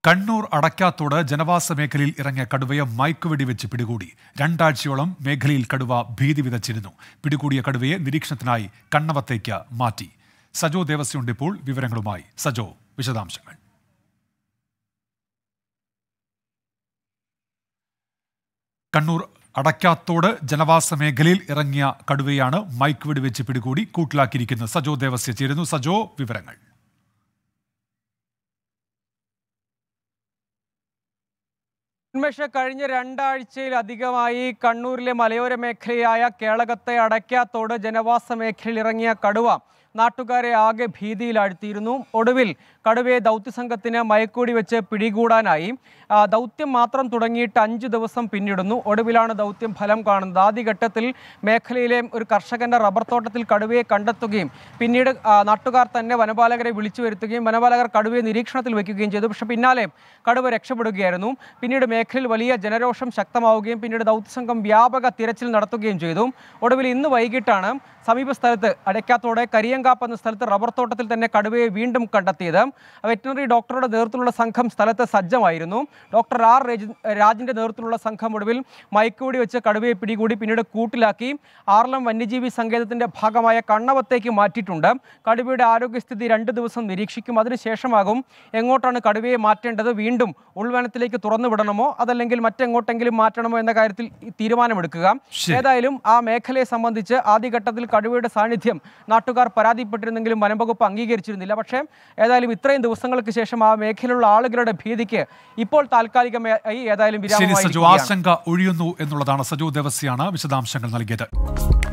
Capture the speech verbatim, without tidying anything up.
കണ്ണൂർ അടക്കാത്തോട് ജനവാസ മേഖലയിൽ ഇറങ്ങിയ കടുവയെ മയക്കുവെടിവെച്ച് പിടികൂടി. രണ്ടാഴ്ചയോളം മേഖലയിൽ കടുവ ഭീതി വിതച്ചിരുന്നു. പിടികൂടിയ കടുവയെ നിരീക്ഷണത്തിനായി കണ്ണവത്തേക്ക് മാറ്റി. സജോ ദേവസ്യുണ്ട് ഇപ്പോൾ വിവരങ്ങളുമായി. സജോ, വിശദാംശങ്ങൾ. കണ്ണൂർ അടക്കാത്തോട് ജനവാസ മേഖലയിൽ ഇറങ്ങിയ കടുവയാണ് മയക്കുവെടിവെച്ച് പിടികൂടി കൂട്ടിലാക്കിയിരിക്കുന്നത്. സജോ ദേവസ്യ ചേരുന്നു. സജോ, വിവരങ്ങൾ. ഉന്മേഷ കഴിഞ്ഞ രണ്ടാഴ്ചയിലധികമായി കണ്ണൂരിലെ മലയോര മേഖലയായ കേളകത്തെ അടക്കാത്തോട് ജനവാസ മേഖലയിൽ ഇറങ്ങിയ കടുവ നാട്ടുകാരെ ആകെ ഭീതിയിലാഴ്ത്തിയിരുന്നു. ഒടുവിൽ കടുവയെ ദൗത്യസംഘത്തിന് മയക്കുവെടി വെച്ച് പിടികൂടാനായി ദൗത്യം മാത്രം തുടങ്ങിയിട്ട് അഞ്ച് ദിവസം പിന്നിടുന്നു. ഒടുവിലാണ് ദൗത്യം ഫലം കാണുന്നത്. ആദ്യഘട്ടത്തിൽ മേഖലയിലെ ഒരു കർഷകന്റെ റബ്ബർ തോട്ടത്തിൽ കടുവയെ കണ്ടെത്തുകയും പിന്നീട് നാട്ടുകാർ തന്നെ വനപാലകരെ വിളിച്ചു വരുത്തുകയും വനപാലകർ കടുവയെ നിരീക്ഷണത്തിൽ വയ്ക്കുകയും ചെയ്തു. പക്ഷേ പിന്നാലെ കടുവ രക്ഷപ്പെടുകയായിരുന്നു. പിന്നീട് മേഖലയിൽ വലിയ ജനരോഷം ശക്തമാവുകയും പിന്നീട് ദൗത്യസംഘം വ്യാപക തിരച്ചിൽ നടത്തുകയും ചെയ്തു. ഒടുവിൽ ഇന്ന് വൈകിട്ടാണ് സമീപ സ്ഥലത്ത് അടക്കാത്തോടെ കരിയങ്കാപ്പ് എന്ന സ്ഥലത്ത് റബ്ബർ തോട്ടത്തിൽ തന്നെ കടുവയെ വീണ്ടും കണ്ടെത്തിയത്. വെറ്റിനറി ഡോക്ടറുടെ നേതൃത്വത്തിലുള്ള സംഘം സ്ഥലത്ത് സജ്ജമായിരുന്നു. ഡോക്ടർ ആർ രാജിന്റെ നേതൃത്വത്തിലുള്ള സംഘം ഒടുവിൽ മയക്കുവെടി വെച്ച് കടുവയെ പിടികൂടി പിന്നീട് കൂട്ടിലാക്കി ആറളം വന്യജീവി സങ്കേതത്തിന്റെ ഭാഗമായ കണ്ണവത്തേക്ക് മാറ്റിയിട്ടുണ്ട്. കടുവയുടെ ആരോഗ്യസ്ഥിതി രണ്ട് ദിവസം നിരീക്ഷിക്കും. അതിനുശേഷമാകും എങ്ങോട്ടാണ് കടുവയെ മാറ്റേണ്ടത്, വീണ്ടും ഉൾവനത്തിലേക്ക് തുറന്നു വിടണമോ അതല്ലെങ്കിൽ മറ്റെങ്ങോട്ടെങ്കിലും മാറ്റണമോ എന്ന കാര്യത്തിൽ തീരുമാനമെടുക്കുക. ഏതായാലും ആ മേഖലയെ സംബന്ധിച്ച് ആദ്യഘട്ടത്തിൽ കടുവയുടെ സാന്നിധ്യം നാട്ടുകാർ പരാതിപ്പെട്ടിരുന്നെങ്കിലും വനംവകുപ്പ് അംഗീകരിച്ചിരുന്നില്ല. പക്ഷേ ഏതായാലും ഇത്രയും ദിവസങ്ങൾക്ക് ശേഷം ആ മേഖലയിലുള്ള ആളുകളുടെ ഭീതിക്ക് ഇപ്പോൾ താൽക്കാലികമായി ഏതായാലും വിരാമമായി. ആശങ്ക ഒഴിയുന്നു എന്നുള്ളതാണ്. സജോ ദേവസ്യാണ് വിശദാംശങ്ങൾ നൽകിയത്.